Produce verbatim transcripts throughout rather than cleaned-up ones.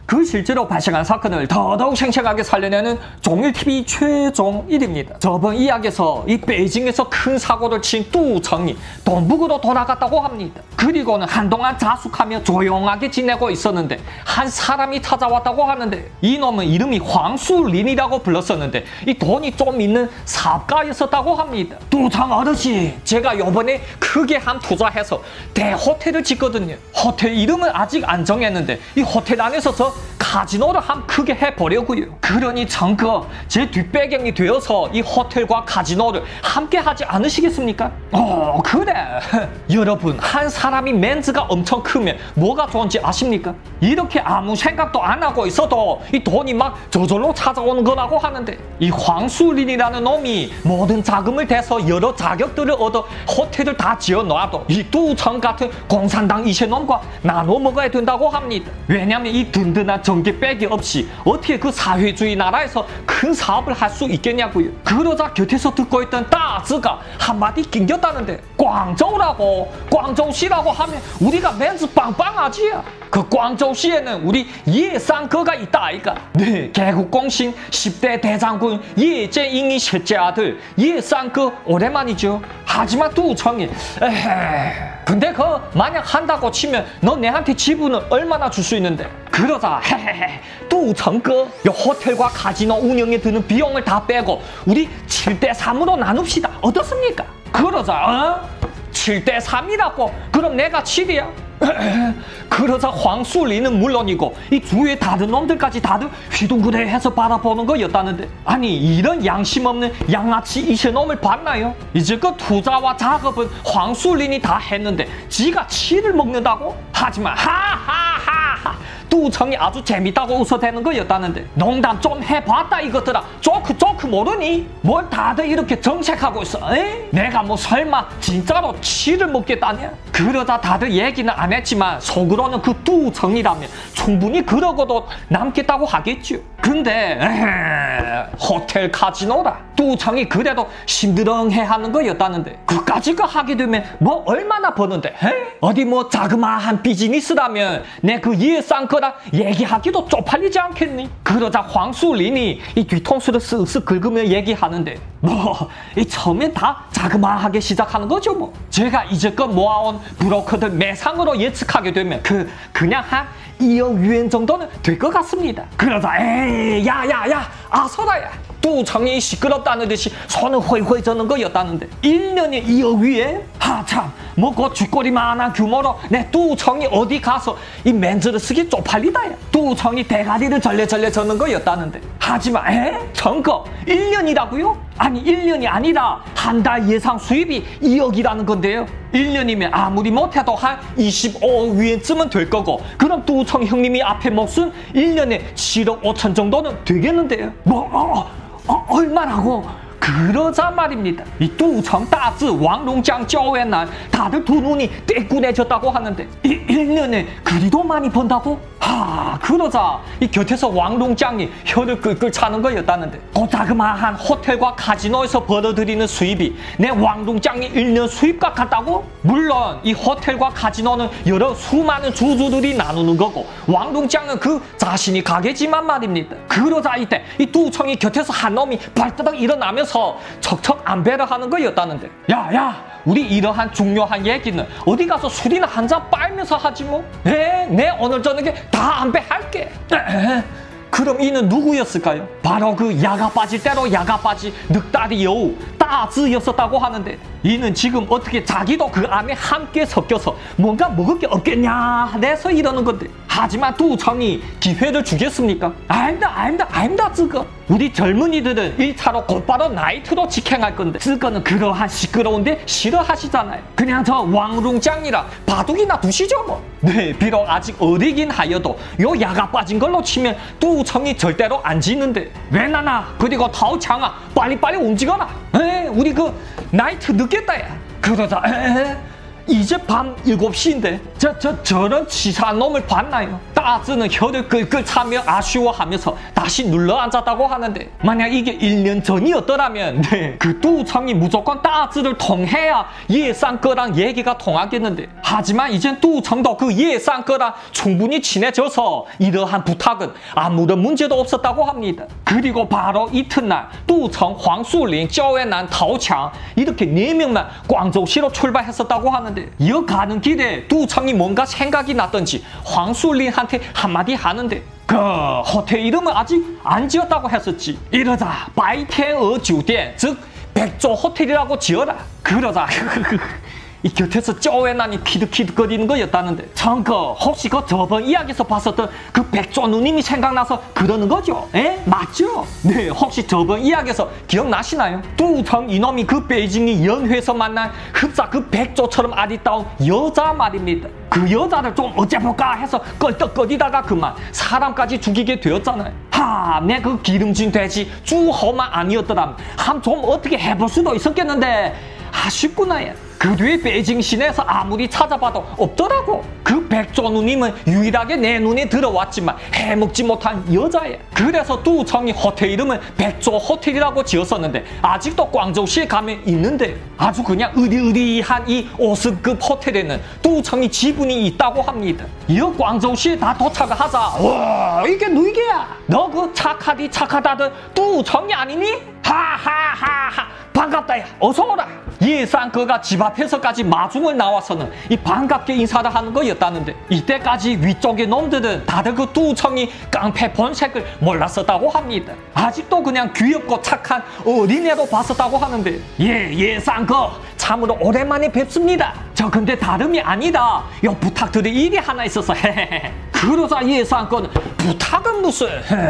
그 실제로 발생한 사건을 더더욱 생생하게 살려내는 종일티비 최종일입니다. 저번 이야기에서 이 베이징에서 큰 사고를 친 뚜청이 동북으로 돌아갔다고 합니다. 그리고는 한동안 자숙하며 조용하게 지내고 있었는데 한 사람이 찾아왔다고 하는데 이놈은 이름이 황수린이라고 불렀었는데 이 돈이 좀 있는 사업가였었다고 합니다. 뚜청 어르신, 제가 요번에 크게 한 투자해서 대호텔을 짓거든요. 호텔 이름은 아직 안 정했는데 이 호텔 안에서 저 카지노를 함 크게 해보려고요. 그러니 정거 제 뒷배경이 되어서 이 호텔과 카지노를 함께 하지 않으시겠습니까? 어 그래. 여러분, 한 사람이 멘즈가 엄청 크면 뭐가 좋은지 아십니까? 이렇게 아무 생각도 안 하고 있어도 이 돈이 막 저절로 찾아오는 거라고 하는데 이 황수린이라는 놈이 모든 자금을 대서 여러 자격들을 얻어 호텔을 다 지어놔도 이 뚜청 같은 공산당 이세놈과 나눠 먹어야 된다고 합니다. 왜냐면 이 든든한 전기백이 없이 어떻게 그 사회주의 나라에서 큰 사업을 할 수 있겠냐고요. 그러자 곁에서 듣고 있던 따즈가 한마디 낑겼다는데, 광저우라고 광저우시라고 하면 우리가 멘즈 빵빵하지. 그 광저우시에는 우리 예상거가 있다 아이가. 네, 개국공신 십 대 대장군 예제잉이 셋째 아들 예상거 오랜만이죠. 하지만 뚜청이 에헤 근데 그 만약 한다고 치면 너 내한테 지분을 얼마나 줄 수 있는데. 그러자 헤헤헤 뚜청거 요 호텔과 카지노 운영에 드는 비용을 다 빼고 우리 칠 대 삼으로 나눕시다. 어떻습니까? 그러자 어? 칠 대 삼이라고? 그럼 내가 칠이야? 그러자 황수리는 물론이고 이 주위의 다른 놈들까지 다들 휘둥그레해서 바라보는 거였다는데, 아니 이런 양심 없는 양아치 이세놈을 봤나요? 이제껏 투자와 작업은 황수린이 다 했는데 지가 치를 먹는다고? 하지만 하하하하 뚜청이 아주 재밌다고 웃어대는 거였다는데, 농담 좀 해봤다 이것들아. 조크 조크 모르니? 뭘 다들 이렇게 정색하고 있어? 에? 내가 뭐 설마 진짜로 치를 먹겠다냐? 그러다 다들 얘기는 안 했지만 속으로는 그 뚜청이라면 충분히 그러고도 남겠다고 하겠죠. 근데 에헤, 호텔 카지노라. 뚜청이 그래도 심드렁해하는 거였다는데, 그까짓 거 하게 되면 뭐 얼마나 버는데? 에? 어디 뭐 자그마한 비즈니스라면 내 그 예상거라 얘기하기도 쪽팔리지 않겠니? 그러자 황수린이 이 뒤통수를 쓱쓱 긁으며 얘기하는데, 뭐 이 처음엔 다 자그마하게 시작하는 거죠 뭐. 제가 이제껏 모아온 브로커들 매상으로 예측하게 되면 그 그냥 한 이억 위엔 정도는 될 것 같습니다. 그러자 에이 야야야 아서라야 뚜청이 시끄럽다는 듯이 손을 훨훨 저는 거였다는데, 일 년에 이억 위에? 하참 뭐 그 쥐꼬리만한 규모로 내 뚜청이 어디 가서 이 멘즈를 쓰기 쪽팔리다야. 뚜청이 대가리를 절레절레 저는 거였다는데, 하지만 에? 정거 일 년이라고요? 아니 일 년이 아니라 한 달 예상 수입이 이억이라는 건데요. 일 년이면 아무리 못해도 한 이십오억 위엔쯤은 될 거고, 그럼 뚜청 형님이 앞에 목숨 일 년에 칠억 오천 정도는 되겠는데요. 뭐 어, 어, 얼마라고? 그러자 말입니다. 이 뚜청 따즈 왕롱장 쩌오의 날 다들 두 눈이 떼꾸내졌다고 하는데, 이 일 년에 그리도 많이 번다고? 하, 그러자 이 곁에서 왕롱장이 혀를 끌끌 차는 거였다는데, 고자그마한 호텔과 카지노에서 벌어들이는 수입이 내 왕롱장이 일 년 수입과 같다고? 물론 이 호텔과 카지노는 여러 수많은 주주들이 나누는 거고 왕롱장은 그 자신이 가게지만 말입니다. 그러자 이때 이 뚜청이 곁에서 한 놈이 발뜨덕 일어나면서 척척 안배를 하는 거였다는데, 야야 우리 이러한 중요한 얘기는 어디 가서 술이나 한잔 빨면서 하지 뭐. 네, 내 오늘 저녁에 다 안배할게. 그럼 이는 누구였을까요? 바로 그 야가 빠질 대로 야가 빠질 늑다리 여우 따즈였었다고 하는데, 이는 지금 어떻게 자기도 그 안에 함께 섞여서 뭔가 먹을 게 없겠냐 해서 이러는 건데, 하지만 뚜청이 기회를 주겠습니까? 아닙니다 아닙니다 아닙니다 쯔거. 우리 젊은이들은 일 차로 곧바로 나이트로 직행할 건데 쯔거는 그러한 시끄러운데 싫어하시잖아요. 그냥 저 왕룽짱이라 바둑이나 두시죠 뭐. 네, 비록 아직 어리긴 하여도 요 야가 빠진 걸로 치면 뚜청이 절대로 안 지는데, 왜 나나 그리고 타오창아 빨리빨리 움직여라. 에 우리 그 나이트 늦겠다 야. 그러자 에 이제 밤 일곱 시인데 저, 저, 저런 치사한 놈을 봤나요? 따즈는 혀를 끌끌 차며 아쉬워하면서 다시 눌러 앉았다고 하는데, 만약 이게 일 년 전이었더라면 네, 그 뚜청이 무조건 따즈를 통해야 예상거랑 얘기가 통하겠는데, 하지만 이젠 뚜청도 그 예상거랑 충분히 친해져서 이러한 부탁은 아무런 문제도 없었다고 합니다. 그리고 바로 이튿날 뚜청, 황수린, 쩌웨난, 타오창 이렇게 네 명만 광저우시로 출발했었다고 하는데, 이어가는 길에 뚜청이 뭔가 생각이 났던지 황수린한테 한마디 하는데, 그 호텔 이름은 아직 안 지었다고 했었지. 이러자 바이텐어 주店, 즉 백조 호텔이라고 지어라. 그러자 이 곁에서 쩌웨난이 키득키득거리는 거였다는데, 참그 혹시 그 저번 이야기에서 봤었던 그 백조 누님이 생각나서 그러는 거죠? 에? 맞죠? 네, 혹시 저번 이야기에서 기억나시나요? 뚜청 이놈이 그 베이징이 연회에서 만난 흡사 그 백조처럼 아리따운 여자 말입니다. 그 여자를 좀 어째볼까 해서 껄떡거리다가 그만 사람까지 죽이게 되었잖아요. 하, 내 그 기름진 돼지 쭈허만 아니었더라면 함 좀 어떻게 해볼 수도 있었겠는데 아쉽구나. 야. 그 뒤에 베이징 시내에서 아무리 찾아봐도 없더라고. 그 백조 누님은 유일하게 내 눈에 들어왔지만 해먹지 못한 여자야. 그래서 뚜청이 호텔 이름을 백조 호텔이라고 지었었는데, 아직도 광저우시에 가면 있는데, 아주 그냥 으리으리한 이 오승급 호텔에는 뚜청이 지분이 있다고 합니다. 이어 광저우시에 다 도착을 하자, 와, 이게 누이게야? 너 그 착하디 착하다던 뚜청이 아니니? 하하하하, 반갑다. 야, 어서 오라. 예상거가 집 앞에서까지 마중을 나와서는 이 반갑게 인사를 하는 거였다는데, 이때까지 위쪽의 놈들은 다들 그 뚜청이 깡패 본색을 몰랐었다고 합니다. 아직도 그냥 귀엽고 착한 어린애로 봤었다고 하는데, 예, 예상거 참으로 오랜만에 뵙습니다. 저 근데 다름이 아니다, 요 부탁드릴 일이 하나 있어서 헤헤헤. 그러자 예상거는 부탁은 무슨,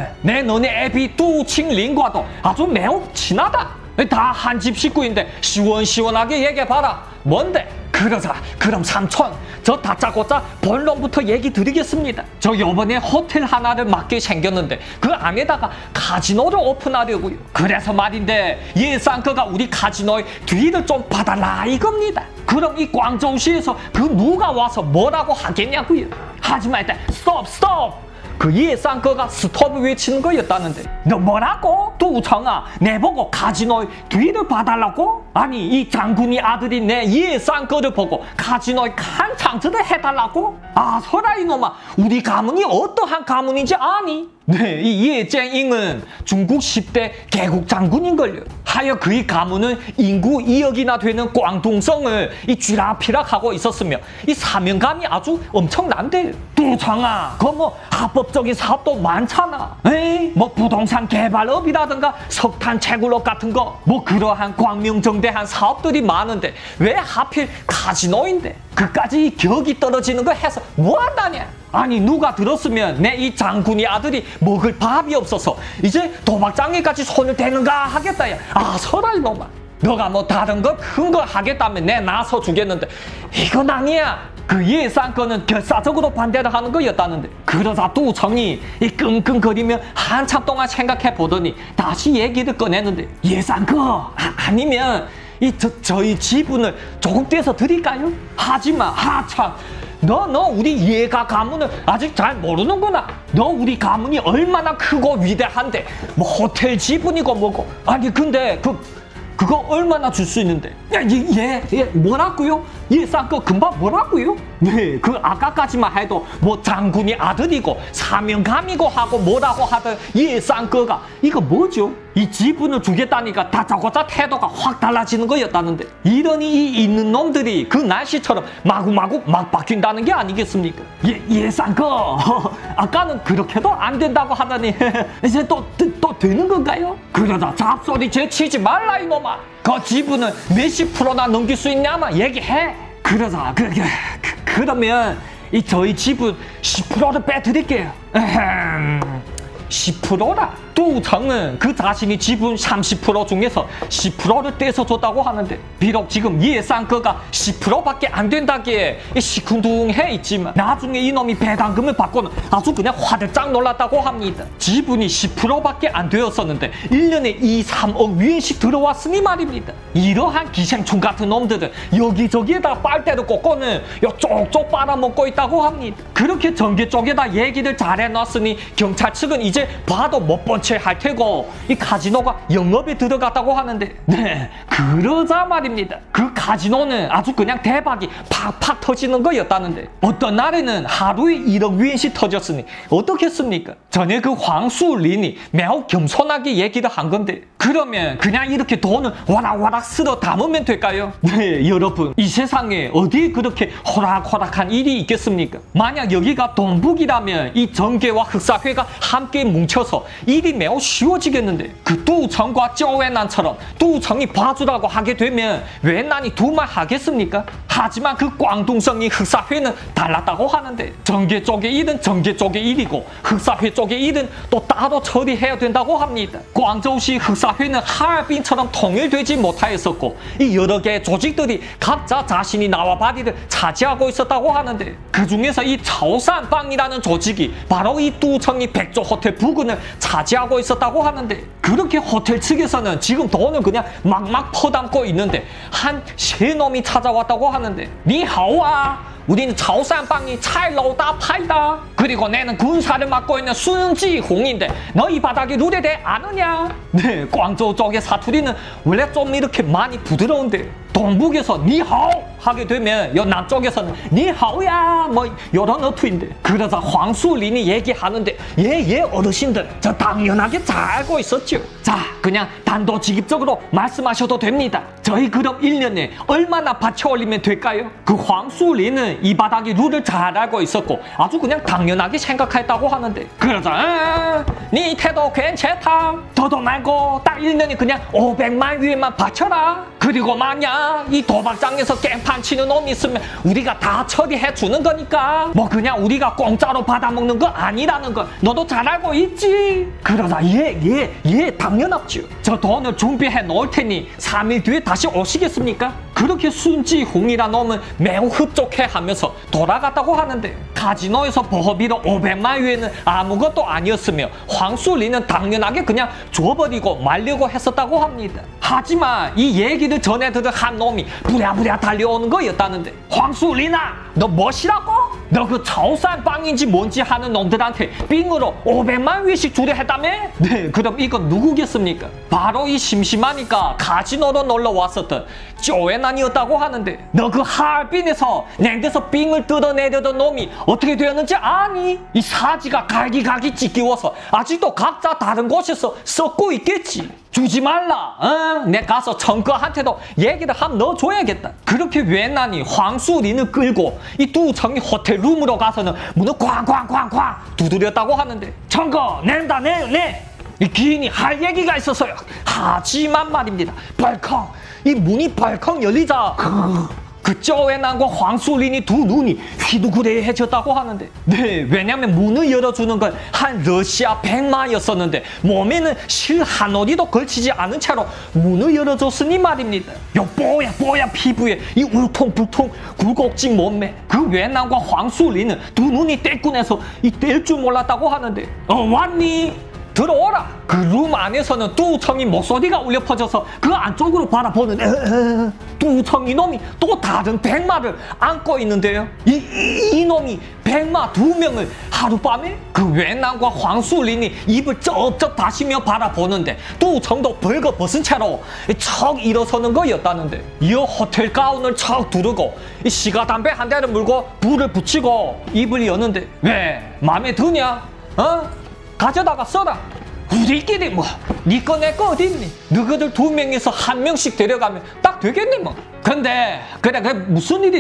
내 너네 애비 뚜칭린과도 아주 매우 친하다. 다 한 집 식구인데 시원시원하게 얘기해봐라. 뭔데? 그러자, 그럼 삼촌, 저 다짜고짜 본론부터 얘기 드리겠습니다. 저 요번에 호텔 하나를 맡게 생겼는데 그 안에다가 카지노를 오픈하려고요. 그래서 말인데 예상거가 우리 카지노의 뒤를 좀 봐달라 이겁니다. 그럼 이 광저우시에서 그 누가 와서 뭐라고 하겠냐고요. 하지만 일단 스톱 스톱. 그 예상거가 스톱을 외치는 거였다는데, 너 뭐라고? 뚜청아, 내보고 카지노의 뒤를 봐달라고? 아니, 이 장군이 아들이 내 예상거를 보고 카지노의 칸창트를 해달라고? 아, 설아 이놈아, 우리 가문이 어떠한 가문인지 아니? 네, 이 예쟁잉은 중국 십 대 개국 장군인걸요. 하여 그의 가문은 인구 이억이나 되는 광둥성을 이 쥐락피락하고 있었으며 이 사명감이 아주 엄청난데요. 뚜청아, 그 뭐 합법적인 사업도 많잖아. 에이, 뭐 부동산 개발업이라든가 석탄 채굴업 같은 거, 뭐 그러한 광명정대한 사업들이 많은데 왜 하필 카지노인데 그까지 격이 떨어지는 거 해서 뭐한다냐? 아니, 누가 들었으면 내 이 장군이 아들이 먹을 밥이 없어서 이제 도박장에까지 손을 대는가 하겠다. 야. 아, 설아 이놈아, 너가 뭐 다른 거 큰 거 하겠다면 내 나서 주겠는데 이건 아니야. 그 예상거는 결사적으로 반대를 하는 거였다는데, 그러자 뚜청이 이 끙끙거리며 한참 동안 생각해 보더니 다시 얘기를 꺼내는데, 예상거 아, 아니면 이 저, 저희 지분을 조금 떼서 드릴까요? 하지마, 하참, 너, 너 우리 예가 가문을 아직 잘 모르는구나. 너 우리 가문이 얼마나 크고 위대한데 뭐 호텔 지분이고 뭐고. 아니 근데 그 그거 얼마나 줄 수 있는데? 야, 예, 예, 뭐라고요? 예상거 금방 뭐라고요? 네, 그 아까까지만 해도 뭐 장군이 아들이고 사명감이고 하고 뭐라고 하던 예상거가 이거 뭐죠? 이 지분을 주겠다니까 다짜고짜 태도가 확 달라지는 거였다는데, 이러니 이 있는 놈들이 그 날씨처럼 마구마구 막 바뀐다는 게 아니겠습니까? 예, 예상거 아까는 그렇게도 안 된다고 하더니 이제 또, 또 되는 건가요? 그러다 잡소리 제치지 말라 이놈아. 그 지분을 몇십 프로나 넘길 수 있냐면 얘기해. 그러자 그, 그, 그, 그러면 이 저희 지분 십 퍼센트를 빼드릴게요. 에헴, 십 퍼센트라. 뚜청은 그 자신이 지분 삼십 퍼센트 중에서 십 퍼센트를 떼서줬다고 하는데 비록 지금 예상가가 십 퍼센트밖에 안 된다기에 시큰둥해 있지만 나중에 이놈이 배당금을 받고는 아주 그냥 화들짝 놀랐다고 합니다. 지분이 십 퍼센트밖에 안 되었었는데 일 년에 이, 삼억 위엔씩 들어왔으니 말입니다. 이러한 기생충 같은 놈들은 여기저기에다 빨대를 꽂고는 요 쪽쪽 빨아먹고 있다고 합니다. 그렇게 전개 쪽에다 얘기를 잘 해놨으니 경찰 측은 이제 봐도 못 본 채 할 테고 이 카지노가 영업에 들어갔다고 하는데 네 그러자 말입니다. 그 카지노는 아주 그냥 대박이 팍팍 터지는 거였다는데 어떤 날에는 하루에 일억 위엔씩 터졌으니 어떻겠습니까? 전에 그 황수린이 매우 겸손하게 얘기를 한 건데 그러면 그냥 이렇게 돈을 와락와락 쓸어 담으면 될까요? 네 여러분 이 세상에 어디에 그렇게 호락호락한 일이 있겠습니까? 만약 여기가 동북이라면 이 정계와 흑사회가 함께 뭉쳐서 일이 매우 쉬워지겠는데 그 뚜청과 쪼웨난처럼 뚜청이 봐주라고 하게 되면 웬난이 두 말 하겠습니까? 하지만 그 광둥성이 흑사회는 달랐다고 하는데 정계 쪽의 일은 정계 쪽의 일이고 흑사회 쪽의 일은 또 따로 처리해야 된다고 합니다. 광저우시 흑사회는 하얼빈처럼 통일되지 못하였었고 이 여러 개의 조직들이 각자 자신이 나와바리를 차지하고 있었다고 하는데 그 중에서 이 차오산빵이라는 조직이 바로 이 뚜청이 백조 호텔 부근을 차지하고 있었다고 하는데 그렇게 호텔 측에서는 지금 돈을 그냥 막막 퍼담고 있는데 한 세 놈이 찾아왔다고 하는데 니하오아 우리는 차오산빵이 차일로우다 파이다. 그리고 내는 군사를 맡고 있는 순지홍인데 너 이 바닥의 룰에 대해 아느냐? 네, 광저우 쪽의 사투리는 원래 좀 이렇게 많이 부드러운데 동북에서 니하오 하게 되면 여 남쪽에서는 니하오야 뭐 이런 어투인데 그러자 황수린이 얘기하는데 예예 어르신들 저 당연하게 잘 알고 있었죠. 자 그냥 단도직입적으로 말씀하셔도 됩니다. 저희 그럼 일 년에 얼마나 받쳐 올리면 될까요? 그 황수린은 이 바닥의 룰을 잘 알고 있었고 아주 그냥 당연하게 생각했다고 하는데 그러자 네 태도 괜찮다. 더도 말고 딱 일 년에 그냥 오백만 위엔만 바쳐라. 그리고 만약 이 도박장에서 깽판 치는 놈이 있으면 우리가 다 처리해 주는 거니까 뭐 그냥 우리가 공짜로 받아먹는 거 아니라는 걸 너도 잘 알고 있지. 그러자 예예예 예, 예, 당연하죠. 저 돈을 준비해 놓을 테니 삼 일 뒤에 다시 오시겠습니까? 그렇게 순지홍이란 놈은 매우 흡족해하면서 돌아갔다고 하는데 카지노에서 버허비로 오백만 위엔은 아무것도 아니었으며 황수리는 당연하게 그냥 줘버리고 말려고 했었다고 합니다. 하지만 이 얘기를 전해들은 한 놈이 부랴부랴 달려오는 거였다는데 황수리나 너 뭐시라고? 너 그 차오산빵인지 뭔지 하는 놈들한테 삥으로 오백만 위엔씩 주려 했다며? 네 그럼 이건 누구겠습니까? 바로 이 심심하니까 카지노로 놀러 왔었던 쪼웨난이었다고 하는데 너 그 하얼빈에서 냉대서 삥을 뜯어내려던 놈이 어떻게 되었는지 아니? 이 사지가 갈기갈기 찢기워서 아직도 각자 다른 곳에서 썩고 있겠지. 주지 말라. 어? 내 가서 청거한테도 얘기를 함 넣어줘야겠다. 그렇게 웬난이 황수린을 끌고 이 뚜청이 호텔 룸으로 가서는 문을 쾅쾅쾅쾅 두드렸다고 하는데 청거 낸다 내 내. 이 기인이 할 얘기가 있어서요. 하지만 말입니다. 벌컥 이 문이 벌컥 열리자 그 쪼웨난과 황수린이 두 눈이 휘두그레해졌다고 하는데 네 왜냐면 문을 열어주는 건 한 러시아 백마였었는데 몸에는 실 한 올이도 걸치지 않은 채로 문을 열어줬으니 말입니다. 요 뽀야 뽀야 피부에 이 울퉁불퉁 굴곡진 몸매 그 웨난과 황수린은 두 눈이 떼꾼해서 이 뗄 줄 몰랐다고 하는데 어 왔니? 들어오라. 그 룸 안에서는 뚜청이 목소리가 울려 퍼져서 그 안쪽으로 바라보는 에에에, 뚜청이 놈이 또 다른 백마를 안고 있는데요. 이, 이, 이 놈이 백마 두 명을 하룻밤에 그 웬난과 황수린이 입을 쩍쩍 다시며 바라보는데 뚜청도 벌거벗은 채로 척 일어서는 거였다는데 이 호텔 가운을 척 두르고 이 시가 담배 한 대를 물고 불을 붙이고 입을 여는데 왜 마음에 드냐? 어? 가져다가 써라. 우리끼리 뭐 니 거 내 거 어디 있니? 너희들 두 명에서 한 명씩 데려가면 딱 되겠니 뭐. 근데 그래 그게 무슨 일인데?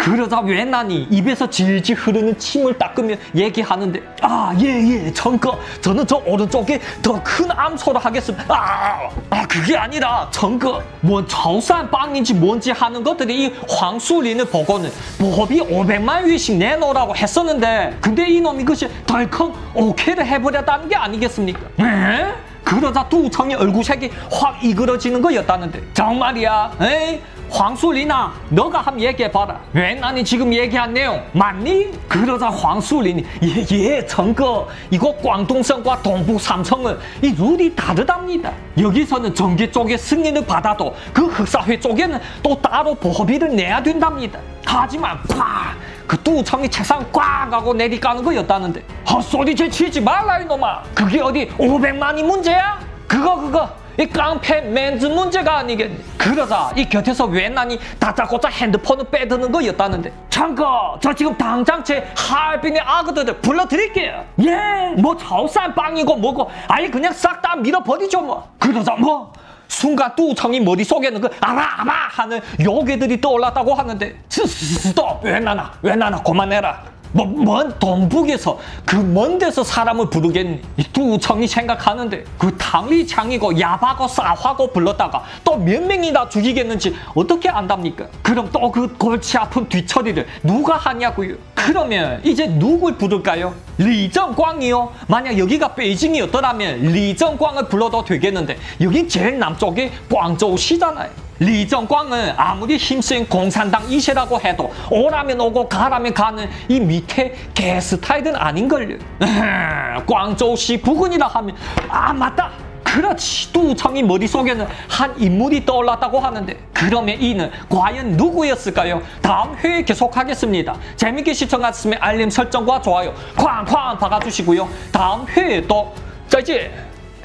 그러자 웬난이 입에서 질질 흐르는 침을 닦으며 얘기하는데 아, 예, 예, 정거 저는 저 오른쪽에 더 큰 암소를 하겠습니다. 아, 아 그게 아니라 정거 뭐潮汕빵인지 뭔지 하는 것들이 이 황수린을 보고는 법이 오백만 위씩 내놓으라고 했었는데 근데 이놈이 그것이 덜컹 오케이를 해버렸다는 게 아니겠습니까? 에? 그러자 두청이 얼굴색이 확 이그러지는 거였다는데 정말이야? 에이? 황수린아, 너가 한번 얘기해봐라. 왜 나니 지금 얘기한 내용 맞니? 그러자 황수린이 예예 정거 이거 광동성과 동북 삼성은 이 룰이 다르답니다. 여기서는 정기 쪽에 승인을 받아도 그 흑사회 쪽에는 또 따로 보호비를 내야 된답니다. 하지만 꽉! 그 두청이 책상 꽉 하고 내리까는 거였다는데 헛소리 제치지 말라 이놈아. 그게 어디 오백만이 문제야? 그거 그거 이 깡패 맨즈 문제가 아니겠니? 그러자 이 곁에서 웬난이 다짜고짜 핸드폰을 빼드는 거였다는데 참거 저 지금 당장 제 하얼빈의 아그들을 불러드릴게요. 예, 뭐潮汕빵이고 뭐고 아예 그냥 싹 다 밀어버리죠 뭐. 그러자 뭐 순간 두청이 머릿속에는 그 아마 아마 하는 요괴들이 떠올랐다고 하는데 스톱 웬난아 웬난아 그만해라. 뭐, 먼 동북에서 그 먼 데서 사람을 부르겠니? 이 두청이 생각하는데 그 탕리창이고 야바고 싸화고 불렀다가 또 몇 명이나 죽이겠는지 어떻게 안답니까? 그럼 또 그 골치 아픈 뒤처리를 누가 하냐고요? 그러면 이제 누굴 부를까요? 리정광이요? 만약 여기가 베이징이었더라면 리정광을 불러도 되겠는데 여긴 제일 남쪽이 광저우시잖아요. 리정광은 아무리 힘센 공산당 이세라고 해도 오라면 오고 가라면 가는 이 밑에 개 스타일은 아닌걸요. 광저우시 부근이라 하면 아 맞다. 그렇지. 두청이 머릿속에는 한 인물이 떠올랐다고 하는데 그러면 이는 과연 누구였을까요? 다음 회에 계속하겠습니다. 재밌게 시청하셨으면 알림 설정과 좋아요 쾅쾅 박아주시고요. 다음 회에 또 짜이지